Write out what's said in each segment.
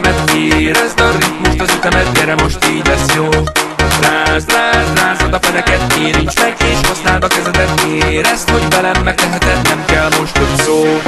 kezemet, érezd a ritmust, az ütemet, gyere most így lesz jó. Rázd, rázd, rázd a feneket, érints meg és használd a kezedet, érezd, hogy velem megteheted, nem kell most több szó.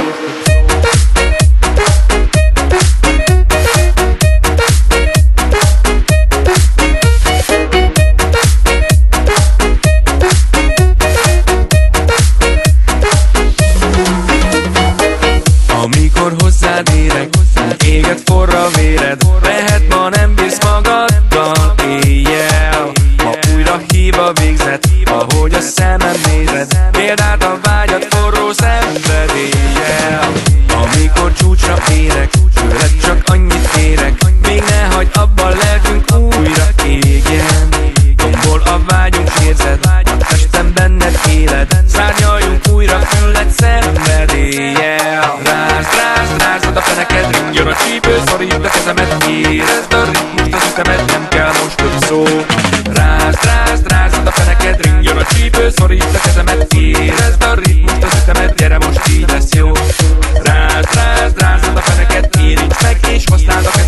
Amikor hozzád érek, éget forr a véred, lehet ma nem bírsz magaddal éjjel. Ma újra hív a végzet, ahogy a szemem nézed, példát a vágyat forró szenvedéllyel. Amikor csúcsra érek, tőled csak annyit kérek, még ne hagyd abba, lelkünk újra égjen. Tombol a vágyunk, érzed, a testem benned éled, szárnyaljunk újra tőled szenvedéllyel. Rázd, rázd, rázd a feneked, ringjön a csípő, szorít a kezemet, érezd a ritmust, az ütemet, nem kell most több szó. Rázd, rázd, rázd a feneked, ringjön a csípő, szorít a kezemet, érezd a ritmust, az ütemet, gyere most így lesz jó. Rázd, rázd, rázd a feneked, érints meg és használd a